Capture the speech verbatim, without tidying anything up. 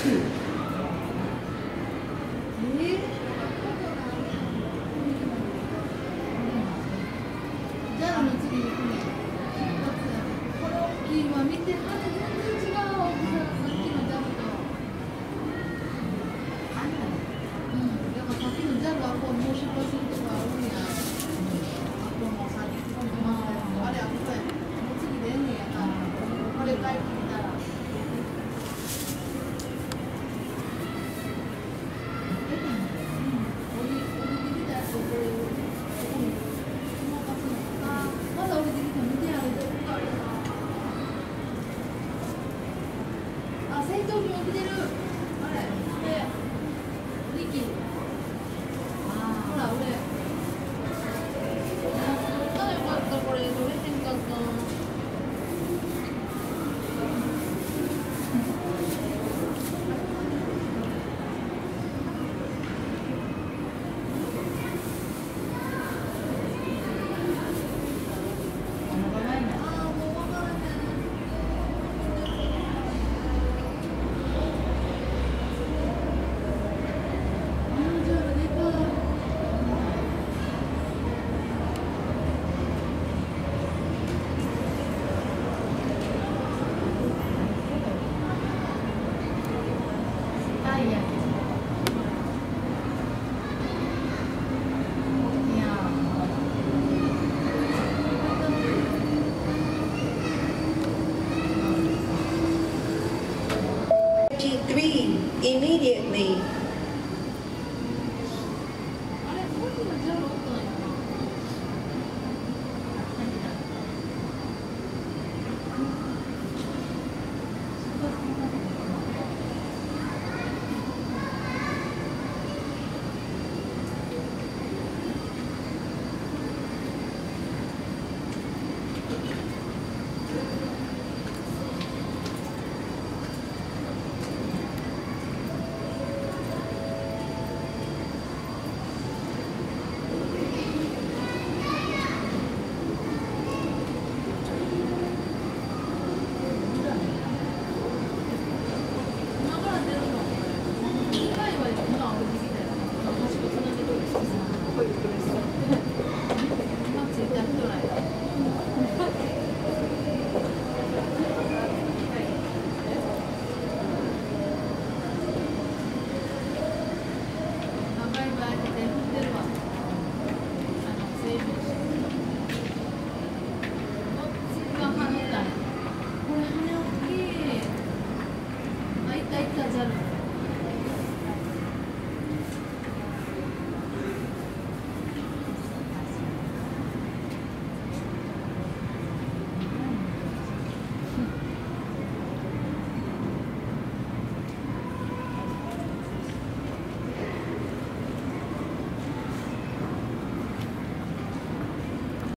ジャルの次に行くね。これ大きいわ、見て、あれ全然違う。さっきのジャルと。うん、でもさっきのジャルはこうもう出発するとこあるんや。あともう先、あれあこれ、もう次でえんねやな。これ帰ってきたら。成長に起きてる。あれ、これ、リキ。ほら、俺。あ、よかった、これ、取れへんかった。 Three immediately. Jalan.